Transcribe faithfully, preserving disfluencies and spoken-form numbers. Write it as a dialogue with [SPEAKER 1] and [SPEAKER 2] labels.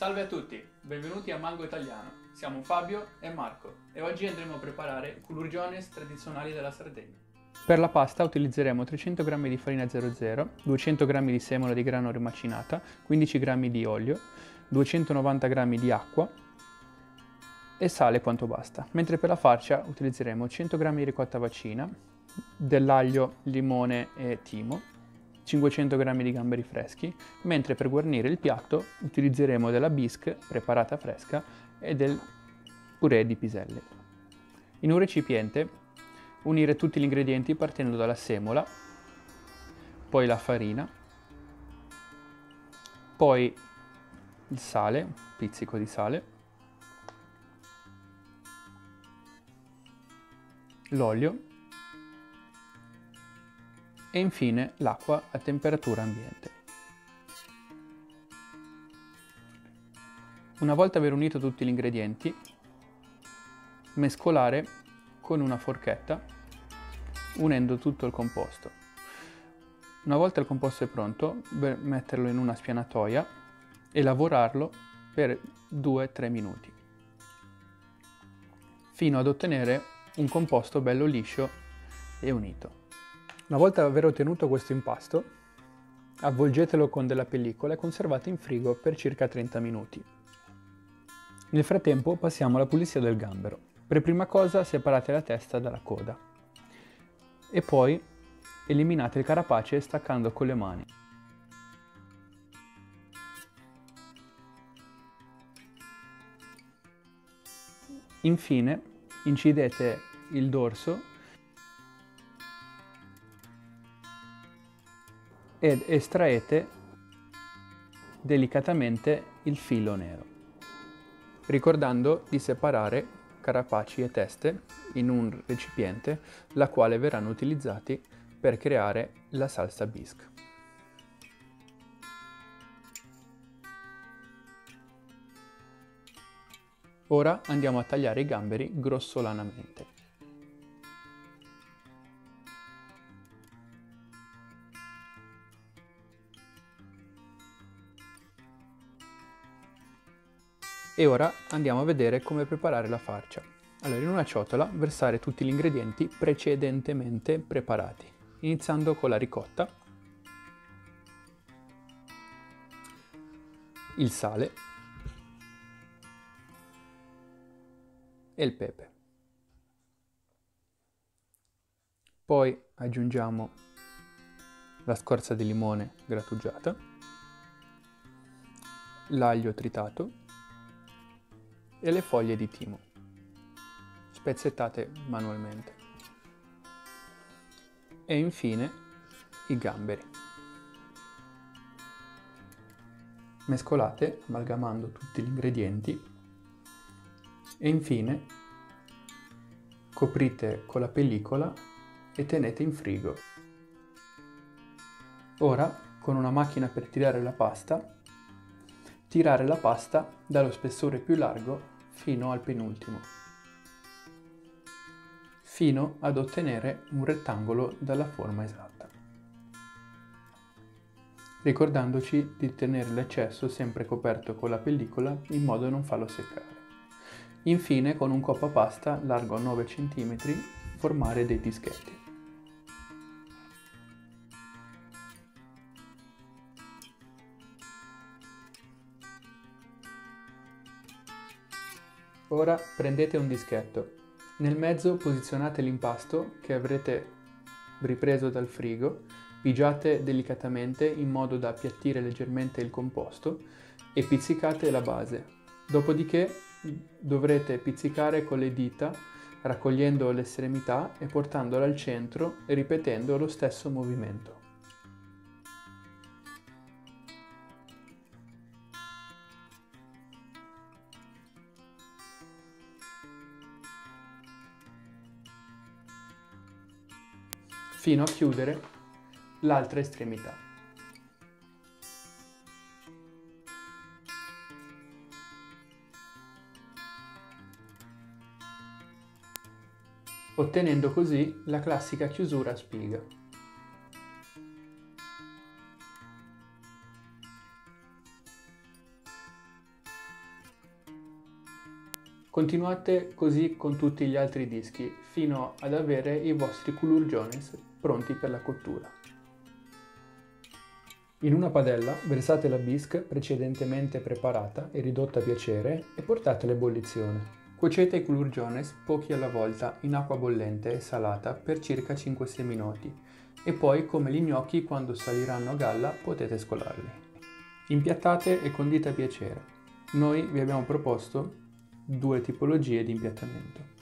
[SPEAKER 1] Salve a tutti, benvenuti a Mango Italiano. Siamo Fabio e Marco e oggi andremo a preparare culurgiones tradizionali della Sardegna. Per la pasta utilizzeremo trecento grammi di farina zero zero, duecento grammi di semola di grano rimacinata, quindici grammi di olio, duecentonovanta grammi di acqua e sale quanto basta. Mentre per la farcia utilizzeremo cento grammi di ricotta vicina, dell'aglio, limone e timo, cinquecento grammi di gamberi freschi, mentre per guarnire il piatto utilizzeremo della bisque preparata fresca e del purè di piselli. In un recipiente unire tutti gli ingredienti partendo dalla semola, poi la farina, poi il sale, un pizzico di sale, l'olio e infine l'acqua a temperatura ambiente. Una volta aver unito tutti gli ingredienti, mescolare con una forchetta unendo tutto il composto. Una volta il composto è pronto, metterlo in una spianatoia e lavorarlo per due tre minuti fino ad ottenere un composto bello liscio e unito. Una volta aver ottenuto questo impasto, avvolgetelo con della pellicola e conservate in frigo per circa trenta minuti. Nel frattempo passiamo alla pulizia del gambero. Per prima cosa separate la testa dalla coda e poi eliminate il carapace staccando con le mani. Infine incidete il dorso ed estraete delicatamente il filo nero, ricordando di separare carapaci e teste in un recipiente, la quale verranno utilizzati per creare la salsa bisque. Ora andiamo a tagliare i gamberi grossolanamente. E ora andiamo a vedere come preparare la farcia. Allora, in una ciotola versare tutti gli ingredienti precedentemente preparati, iniziando con la ricotta, il sale e il pepe. Poi aggiungiamo la scorza di limone grattugiata, l'aglio tritato e le foglie di timo, spezzettate manualmente. E infine i gamberi. Mescolate amalgamando tutti gli ingredienti e infine coprite con la pellicola e tenete in frigo. Ora, con una macchina per tirare la pasta, tirare la pasta dallo spessore più largo fino al penultimo, fino ad ottenere un rettangolo dalla forma esatta, ricordandoci di tenere l'eccesso sempre coperto con la pellicola in modo da non farlo seccare. Infine, con un coppa pasta largo nove centimetri, formare dei dischetti. Ora prendete un dischetto. Nel mezzo posizionate l'impasto che avrete ripreso dal frigo, pigiate delicatamente in modo da appiattire leggermente il composto e pizzicate la base. Dopodiché dovrete pizzicare con le dita, raccogliendo l'estremità e portandola al centro e ripetendo lo stesso movimento. Fino a chiudere l'altra estremità. Ottenendo così la classica chiusura a spiga. Continuate così con tutti gli altri dischi fino ad avere i vostri culurgiones pronti per la cottura. In una padella versate la bisque precedentemente preparata e ridotta a piacere e portatela a ebollizione. Cuocete i culurgiones pochi alla volta in acqua bollente e salata per circa cinque sei minuti e poi, come gli gnocchi, quando saliranno a galla potete scolarli. Impiattate e condite a piacere. Noi vi abbiamo proposto due tipologie di impiattamento.